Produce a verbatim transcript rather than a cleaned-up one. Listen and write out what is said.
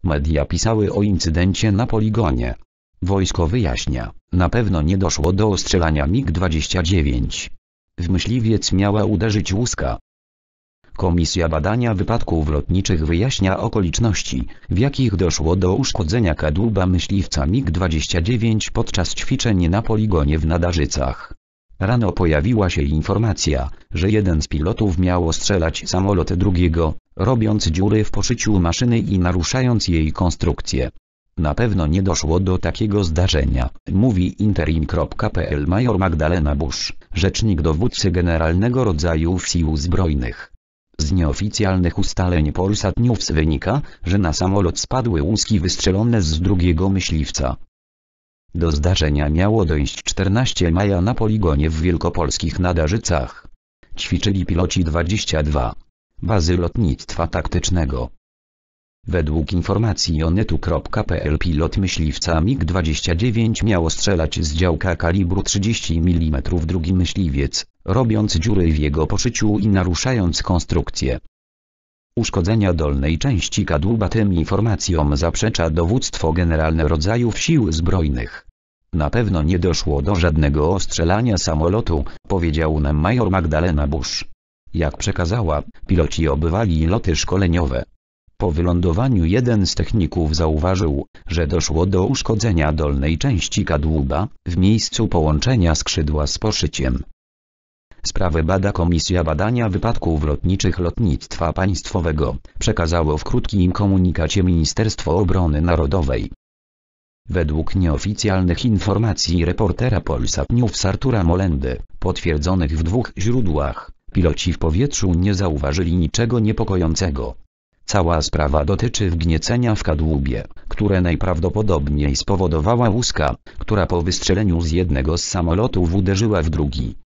Media pisały o incydencie na poligonie. Wojsko wyjaśnia, na pewno nie doszło do ostrzelania mig dwadzieścia dziewięć. W myśliwiec miała uderzyć łuska. Komisja Badania Wypadków Lotniczych wyjaśnia okoliczności, w jakich doszło do uszkodzenia kadłuba myśliwca mig dwadzieścia dziewięć podczas ćwiczeń na poligonie w Nadarzycach. Rano pojawiła się informacja, że jeden z pilotów miał ostrzelać samolot drugiego, robiąc dziury w poszyciu maszyny i naruszając jej konstrukcję. Na pewno nie doszło do takiego zdarzenia, mówi interim kropka pe el major Magdalena Busz, rzecznik dowódcy Generalnego Rodzajów Sił Zbrojnych. Z nieoficjalnych ustaleń Polsat News wynika, że na samolot spadły łuski wystrzelone z drugiego myśliwca. Do zdarzenia miało dojść czternastego maja na poligonie w wielkopolskich Nadarzycach. Ćwiczyli piloci dwudziestej drugiej Bazy Lotnictwa Taktycznego. Według informacji onetu kropka pe el pilot myśliwca mig dwadzieścia dziewięć miał strzelać z działka kalibru trzydzieści milimetrów drugi myśliwiec, robiąc dziury w jego poszyciu i naruszając konstrukcję. Uszkodzenia dolnej części kadłuba tym informacjom zaprzecza Dowództwo Generalne Rodzajów Sił Zbrojnych. Na pewno nie doszło do żadnego ostrzelania samolotu, powiedział nam major Magdalena Busz. Jak przekazała, piloci obywali loty szkoleniowe. Po wylądowaniu jeden z techników zauważył, że doszło do uszkodzenia dolnej części kadłuba, w miejscu połączenia skrzydła z poszyciem. Sprawę bada Komisja Badania Wypadków Lotniczych Lotnictwa Państwowego, przekazało w krótkim komunikacie Ministerstwo Obrony Narodowej. Według nieoficjalnych informacji reportera Polsat News Artura Molendy, potwierdzonych w dwóch źródłach, piloci w powietrzu nie zauważyli niczego niepokojącego. Cała sprawa dotyczy wgniecenia w kadłubie, które najprawdopodobniej spowodowała łuska, która po wystrzeleniu z jednego z samolotów uderzyła w drugi.